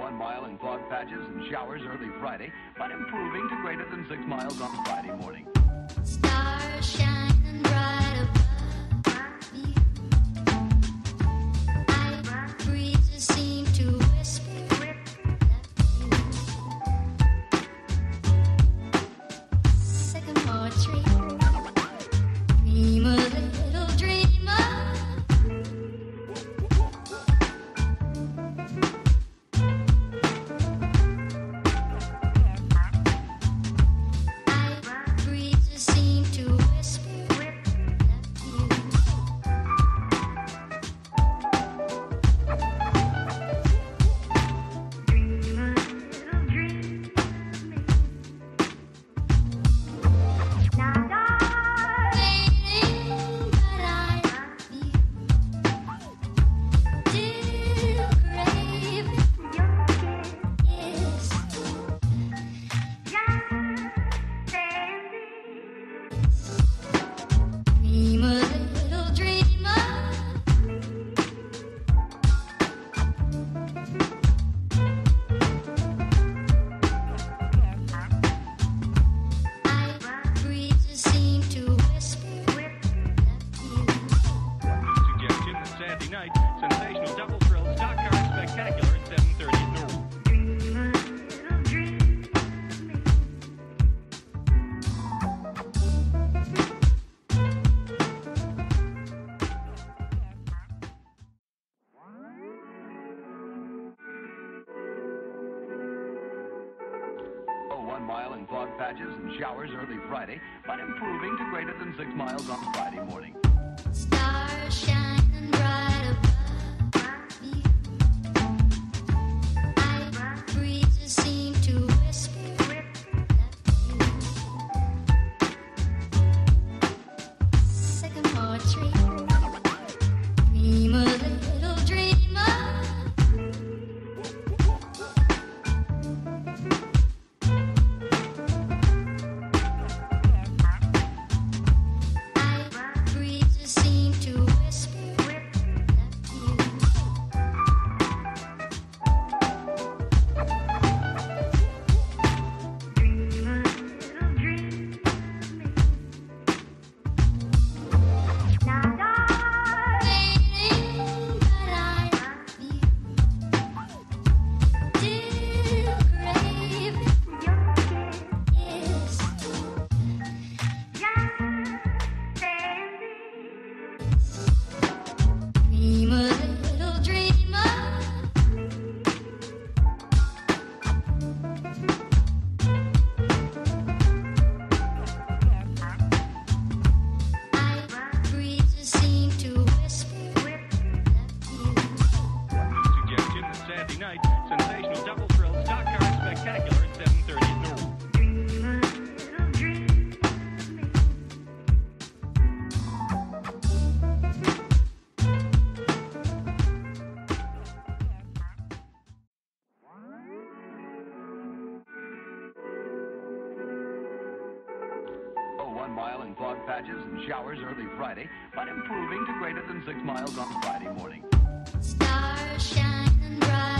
1 mile in fog patches and showers early Friday, but improving to greater than 6 miles on Friday morning. Stars shining bright above me. Night breezes seem to whisper sycamore tree. Dream a little dreamer. Night breezes seem to whisper dream a little dream. Now darling, but I love you. Still craving your kiss. Dream a little dreamer. Night breezes seem to whisper Suggestion that Saturday night, sensational double thrill stock car spectacular at 7:30 at Norwood. dream a little dream. Oh, 1 mile in fog patches and showers early Friday, but improving to greater than 6 miles on Friday morning. Stars shining bright above me. Night breezes seem to whisper sycamore tree. Dream a little dreamer. Night breezes seem to whisper dream a little dream. Now darling, but I love you. Still craving your kiss. Dream a little dreamer. Night breezes seem to whisper Suggestion that Saturday night, sensational double thrill stock car spectacular at 7:30 at Norwood. dream a little dream. Oh, 1 mile in fog patches and showers early Friday, but improving to greater than 6 miles on Friday morning. Stars shining bright